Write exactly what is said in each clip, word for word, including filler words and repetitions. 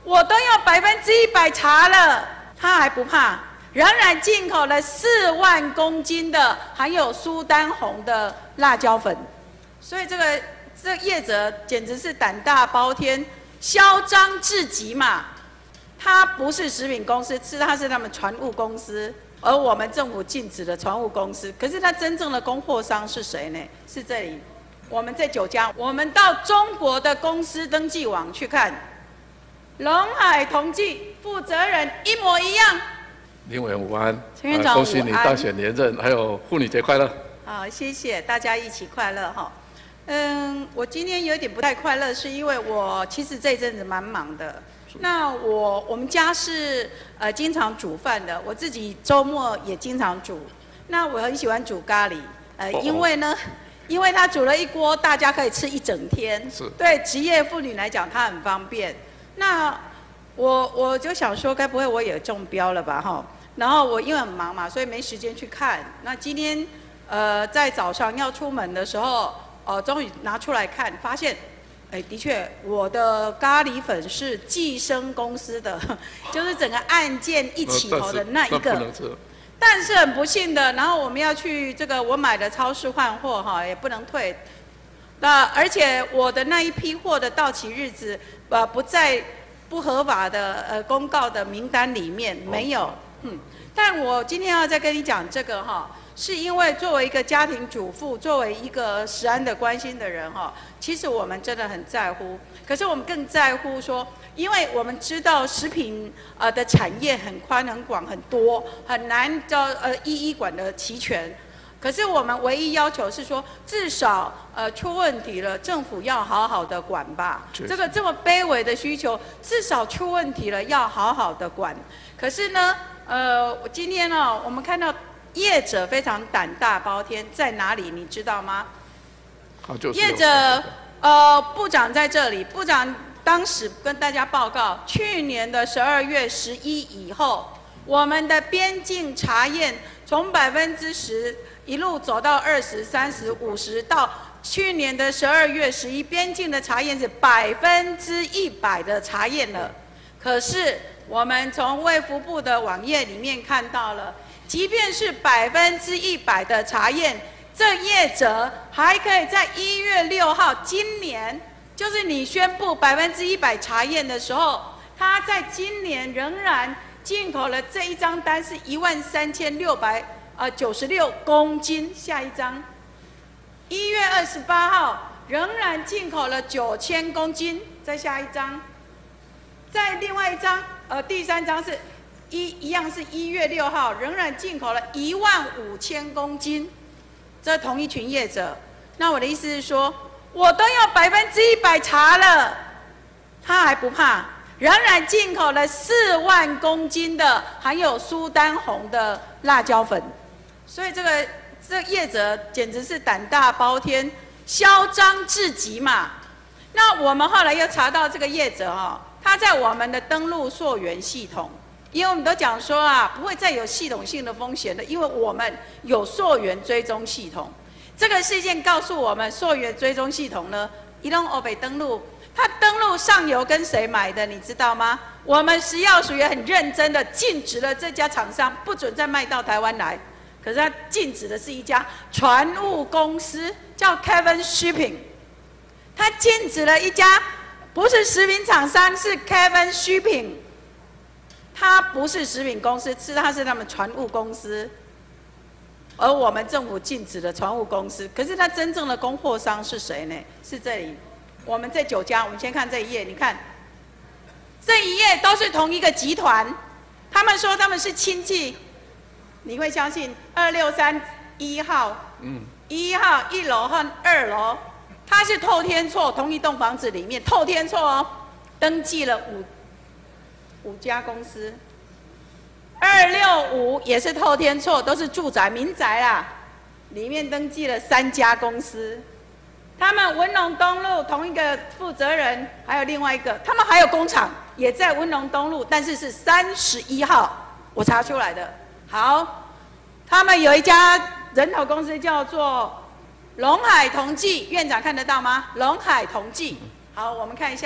我都要百分之一百查了，他还不怕，仍然进口了四万公斤的含有苏丹红的辣椒粉，所以这个这个业者简直是胆大包天，嚣张至极嘛！他不是食品公司，是他是他们船务公司，而我们政府禁止的船务公司。可是他真正的供货商是谁呢？是这里，我们在九家，我们到中国的公司登记网去看，龙海同济负责人一模一样。 林委员午安， 陈院长、 呃、恭喜你当选连任，还有妇女节快乐。 好，谢谢大家一起快乐哈。嗯，我今天有点不太快乐，是因为我其实这一阵子蛮忙的。那我我们家是呃经常煮饭的，我自己周末也经常煮。那我很喜欢煮咖喱，呃，哦哦因为呢，因为它煮了一锅，大家可以吃一整天。 是。对职业妇女来讲，它很方便。那我我就想说，该不会我也中标了吧哈？然后我因为很忙嘛，所以没时间去看。那今天呃在早上要出门的时候，哦、呃，终于拿出来看，发现，哎，的确我的咖喱粉是寄生公司的，就是整个案件一起头的那一个。但是很不幸的，然后我们要去这个我买的超市换货哈，也不能退。那而且我的那一批货的到期日子，呃，不在不合法的呃公告的名单里面，没有。嗯，但我今天要再跟你讲这个哈，是因为作为一个家庭主妇，作为一个食安的关心的人哈，其实我们真的很在乎。可是我们更在乎说，因为我们知道食品呃的产业很宽、很广、很多，很难叫呃一一管得齐全。可是我们唯一要求是说，至少呃出问题了，政府要好好的管吧。这个这么卑微的需求，至少出问题了要好好的管。可是呢？呃，今天呢、哦，我们看到业者非常胆大包天，在哪里你知道吗？ 好，就是业者，呃，部长在这里，部长当时跟大家报告，去年的十二月十一以后，我们的边境查验从百分之十一路走到二十、三十、五十，到去年的十二月十一，边境的查验是百分之一百的查验了，可是。我们从卫福部的网页里面看到了，即便是百分之一百的查验，这业者还可以在一月六号，今年就是你宣布百分之一百查验的时候，他在今年仍然进口了这一张单是一万三千六百呃九十六公斤。下一张，一月二十八号仍然进口了九千公斤。再下一张，再另外一张。呃，第三张是一一样是一月六号，仍然进口了一万五千公斤，这同一群业者。那我的意思是说，我都要百分之一百查了，他还不怕，仍然进口了四万公斤的含有苏丹红的辣椒粉，所以这个这个业者简直是胆大包天，嚣张至极嘛。那我们后来又查到这个业者哦。它在我们的登录溯源系统，因为我们都讲说啊，不会再有系统性的风险了，因为我们有溯源追踪系统。这个事件告诉我们，溯源追踪系统呢，移动欧北登录，它登录上游跟谁买的，你知道吗？我们食药署也很认真的禁止了这家厂商，不准再卖到台湾来。可是它禁止的是一家船务公司，叫 Kevin Shipping， 它禁止了一家。不是食品厂商，是 Kevin Shipping， 它不是食品公司，是它是他们船务公司，而我们政府禁止的船务公司。可是它真正的供货商是谁呢？是这里，我们这九家，我们先看这一页，你看，这一页都是同一个集团，他们说他们是亲戚，你会相信？二六三一号，嗯，一号一楼和二楼。它是透天厝，同一栋房子里面透天厝哦，登记了五五家公司。二六五也是透天厝，都是住宅民宅啦，里面登记了三家公司。他们文龙东路同一个负责人，还有另外一个，他们还有工厂也在文龙东路，但是是三十一号，我查出来的。好，他们有一家人头公司叫做。龙海同济，院长看得到吗？龙海同济，好，我们看一下，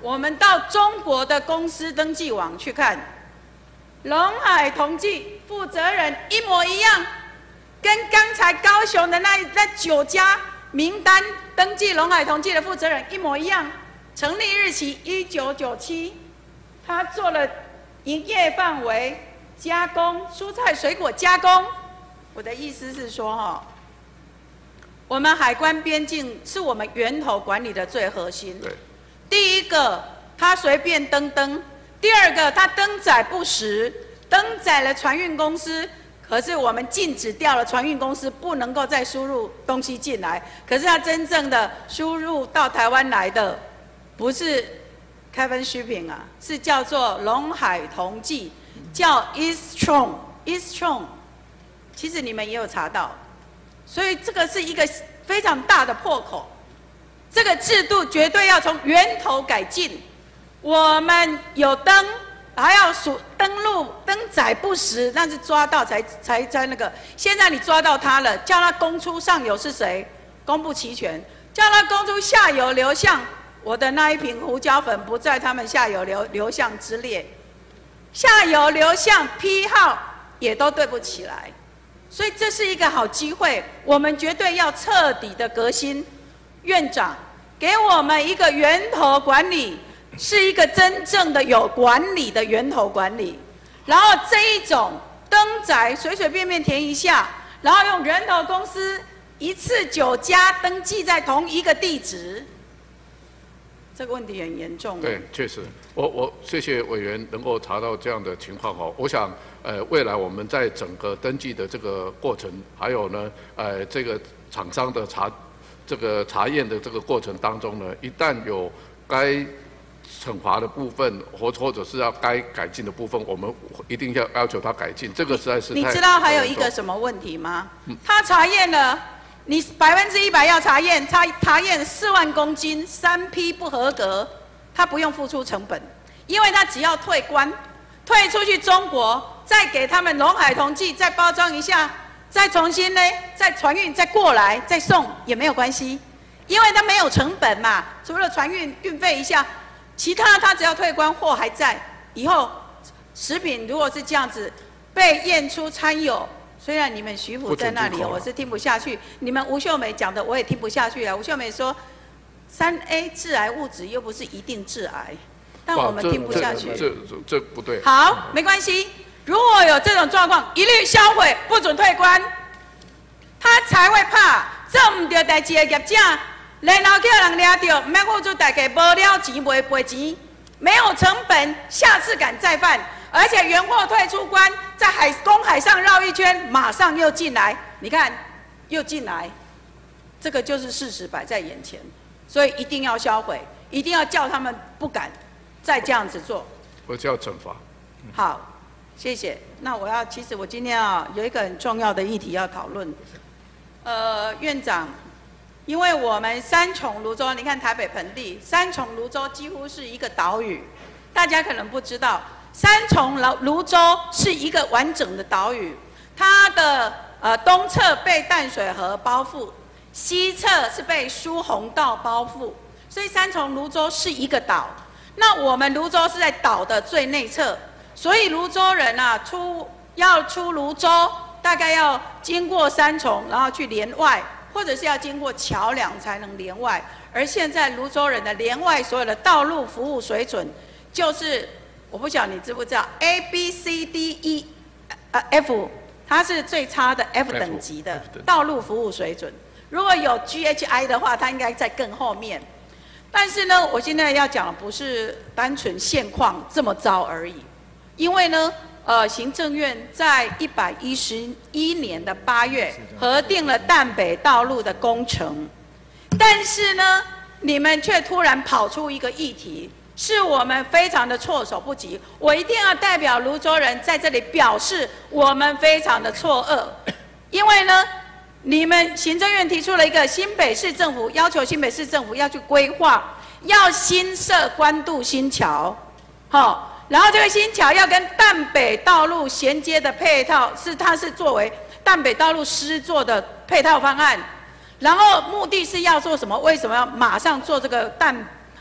我们到中国的公司登记网去看，龙海同济负责人一模一样，跟刚才高雄的那那九家名单登记龙海同济的负责人一模一样。成立日期一九九七，他做了营业范围加工蔬菜水果加工。我的意思是说哈。我们海关边境是我们源头管理的最核心。 对， 第一个，他随便登登；第二个，他登载不实，登载了船运公司，可是我们禁止掉了船运公司不能够再输入东西进来。可是他真正的输入到台湾来的，不是 Kevin Shipping 啊，是叫做龙海同济，叫 Eastron，Eastron， 其实你们也有查到。所以这个是一个非常大的破口，这个制度绝对要从源头改进。我们有登，还要数登录登载不实，那是抓到才才才那个。现在你抓到他了，叫他公出上游是谁，公布齐全；叫他公出下游流向，我的那一瓶胡椒粉不在他们下游流流向之列，下游流向批号也都对不起来。所以这是一个好机会，我们绝对要彻底的革新。院长给我们一个源头管理，是一个真正的有管理的源头管理。然后这一种登载随随便便填一下，然后用人头公司一次九家登记在同一个地址，这个问题很严重。 对，确实，我我谢谢委员能够查到这样的情况哦。我想。呃，未来我们在整个登记的这个过程，还有呢，呃，这个厂商的查这个查验的这个过程当中呢，一旦有该惩罚的部分，或或者是要该改进的部分，我们一定要要求他改进。这个实在是太你知道还有一个什么问题吗？嗯、他查验了，你百分之一百要查验，查查验四万公斤，三批不合格，他不用付出成本，因为他只要退关，退出去中国。再给他们龙海同济再包装一下，再重新呢，再船运再过来再送也没有关系，因为它没有成本嘛，除了船运运费一下，其他它只要退关货还在，以后食品如果是这样子被验出掺有，虽然你们徐府在那里，我是听不下去，你们吴秀美讲的我也听不下去啊。吴秀美说，三 A 致癌物质又不是一定致癌，但我们听不下去。 这这这不对。 好，没关系。如果有这种状况，一律销毁，不准退关，他才会怕做唔对代志的业者，然后叫人抓到，唔免付出代价，无了钱袂赔钱，没有成本，下次敢再犯，而且原货退出关，在海公海上绕一圈，马上又进来，你看又进来，这个就是事实摆在眼前，所以一定要销毁，一定要叫他们不敢再这样子做。 我叫惩罚。 好。谢谢。那我要，其实我今天啊有一个很重要的议题要讨论。呃，院长，因为我们三重泸州，你看台北盆地，三重泸州几乎是一个岛屿，大家可能不知道，三重泸州是一个完整的岛屿，它的呃东侧被淡水河包覆，西侧是被疏洪道包覆，所以三重泸州是一个岛。那我们泸州是在岛的最内侧。所以泸州人啊，出要出泸州，大概要经过三重，然后去连外，或者是要经过桥梁才能连外。而现在泸州人的连外所有的道路服务水准，就是我不晓得你知不知道 ，A B C D E 呃 F， 它是最差的 F 等级的道路服务水准。如果有 G H I 的话，它应该在更后面。但是呢，我现在要讲的不是单纯现况这么糟而已。因为呢，呃，行政院在一百一十一年的八月核定了淡北道路的工程，但是呢，你们却突然跑出一个议题，是我们非常的措手不及。我一定要代表泸州人在这里表示，我们非常的错愕，因为呢，你们行政院提出了一个新北市政府要求新北市政府要去规划，要新设关渡新桥，好。然后这个新桥要跟淡北道路衔接的配套，是它是作为淡北道路施作的配套方案。然后目的是要做什么？为什么要马上做这个淡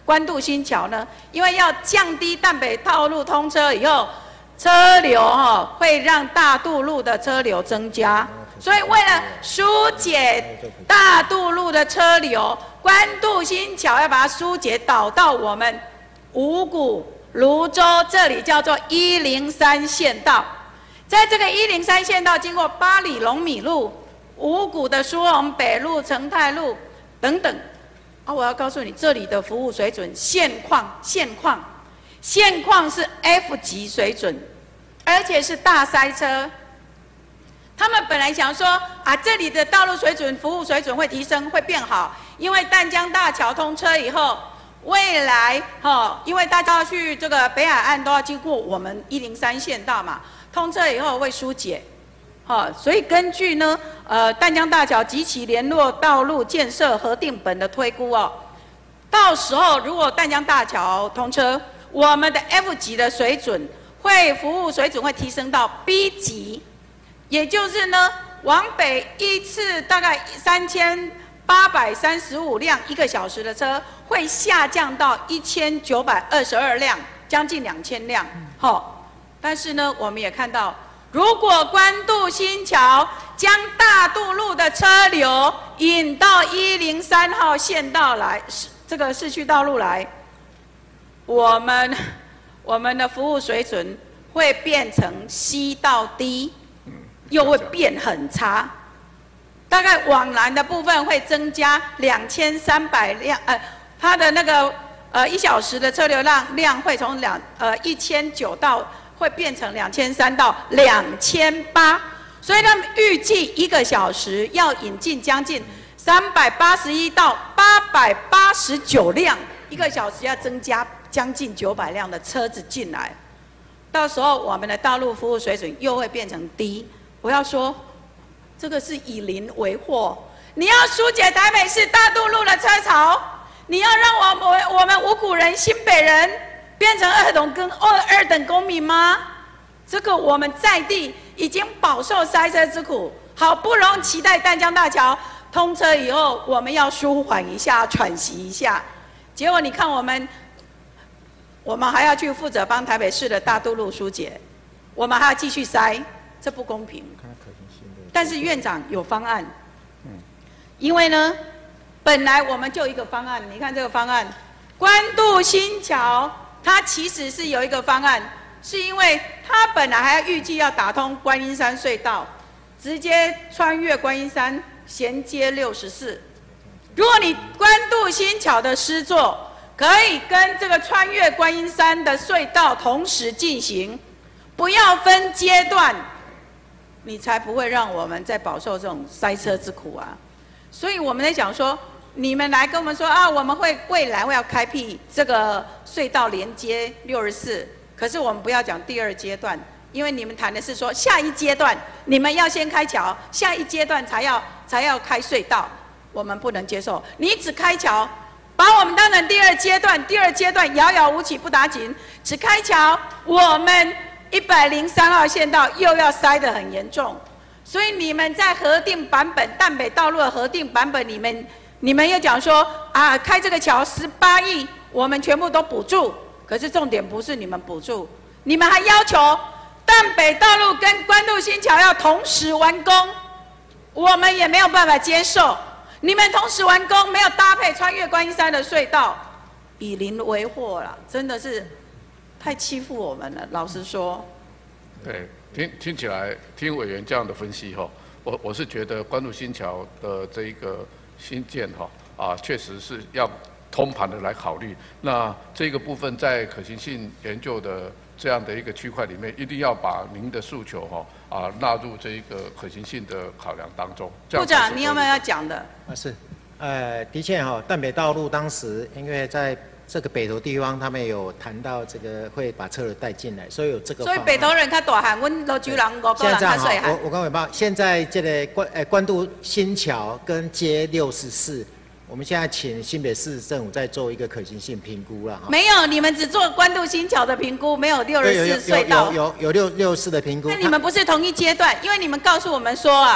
关渡新桥呢？因为要降低淡北道路通车以后，车流哈、哦、会让大渡路的车流增加，所以为了疏解大渡路的车流，关渡新桥要把它疏解导到我们五股、泸州这里叫做一零三县道。在这个一零三县道经过八里龙米路、五股的苏龙北路、成泰路等等。啊，我要告诉你，这里的服务水准现况现况现况是 F 级水准，而且是大塞车。他们本来想说啊，这里的道路水准、服务水准会提升，会变好，因为淡江大桥通车以后，未来哈、哦，因为大家要去这个北海岸都要经过我们一零三县道嘛，通车以后会疏解。好、哦，所以根据呢，呃，淡江大桥及其联络道路建设核定本的推估哦，到时候如果淡江大桥通车，我们的 F 级的水准会服务水准会提升到 B 级，也就是呢，往北一次大概三千八百三十五辆一个小时的车，会下降到一千九百二十二辆，将近两千辆。好、哦，但是呢，我们也看到。如果关渡新桥将大渡路的车流引到一零三号县道来，这个市区道路来，我们我们的服务水准会变成 C 到 D， 又会变很差。大概往南的部分会增加两千三百辆，呃，它的那个呃一小时的车流量量会从两呃一千九到。会变成两千三到两千八，所以他们预计一个小时要引进将近三百八十一到八百八十九辆，一个小时要增加将近九百辆的车子进来，到时候我们的道路服务水准又会变成低。我要说，这个是以邻为祸。你要疏解台北市大渡路的车潮，你要让我们我们五股人、新北人。变成二等跟二二等公民吗？这个我们在地已经饱受塞车之苦，好不容易期待淡江大桥通车以后，我们要舒缓一下、喘息一下。结果你看我们，我们还要去负责帮台北市的大渡路疏解，我们还要继续塞，这不公平。但是院长有方案，因为呢，本来我们就一个方案，你看这个方案，关渡新桥。它其实是有一个方案，是因为它本来还要预计要打通观音山隧道，直接穿越观音山，衔接六十四。如果你关渡新桥的施作可以跟这个穿越观音山的隧道同时进行，不要分阶段，你才不会让我们再饱受这种塞车之苦啊！所以我们在讲说。你们来跟我们说啊，我们会未来会要开辟这个隧道连接六十四，可是我们不要讲第二阶段，因为你们谈的是说下一阶段你们要先开桥，下一阶段才要才要开隧道，我们不能接受。你只开桥，把我们当成第二阶段，第二阶段遥遥无期不打紧，只开桥，我们一百零三号县道又要塞得很严重，所以你们在核定版本淡北道路的核定版本里面。你们又讲说啊，开这个桥十八亿，我们全部都补助。可是重点不是你们补助，你们还要求淡北道路跟关渡新桥要同时完工，我们也没有办法接受。你们同时完工，没有搭配穿越观音山的隧道，以邻为祸了，真的是太欺负我们了。老实说， 对，听听起来，听委员这样的分析哈，我我是觉得关渡新桥的这一个。新建哈啊，确实是要通盘的来考虑。那这个部分在可行性研究的这样的一个区块里面，一定要把您的诉求哈啊纳入这一个可行性的考量当中。 部长，你有没有要讲的？ 啊是，呃，的确哈，淡北道路当时因为在这个北投地方，他们有谈到这个会把车流带进来，所以有这个。 所以北投人较大汉，阮罗州人五个人较细汉。 我我跟委报，现在这个关呃关渡新桥跟街六十四，我们现在请新北市政府再做一个可行性评估了哈。 没有，你们只做关渡新桥的评估，没有六十四隧道。 有有有有六六四的评估。 那你们不是同一阶段？因为你们告诉我们说啊，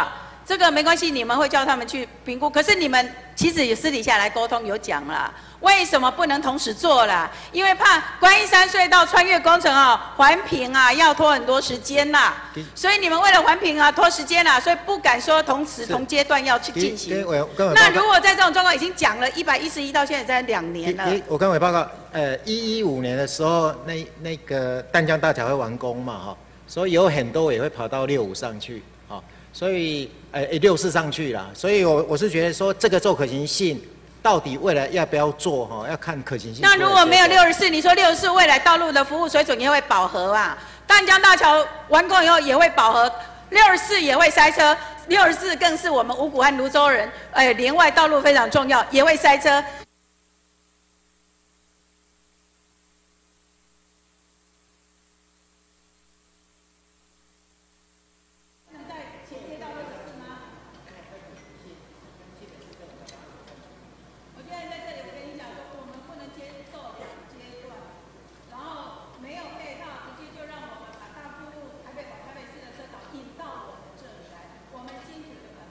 这个没关系，你们会叫他们去评估。可是你们其实也私底下来沟通有讲啦，为什么不能同时做啦？因为怕观音山隧道穿越工程啊，环评啊要拖很多时间啦，所以你们为了环评啊拖时间啦，所以不敢说同时同阶段要去进行。那如果在这种状况已经讲了一百一十一到现在在两年了， 我跟委报告，呃，一一五年的时候，那那个淡江大桥会完工嘛，哈，所以有很多也会跑到六五上去，哈。所以，呃，六四上去了，所以我我是觉得说，这个做可行性，到底未来要不要做哈，要看可行性。 那如果没有六十四，你说六十四未来道路的服务水准也会饱和啊？淡江大桥完工以后也会饱和，六十四也会塞车，六十四更是我们五股和泸州人，呃，连外道路非常重要，也会塞车。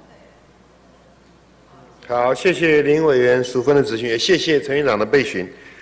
好，谢谢林委员淑芬的质询，也谢谢陈院长的备询。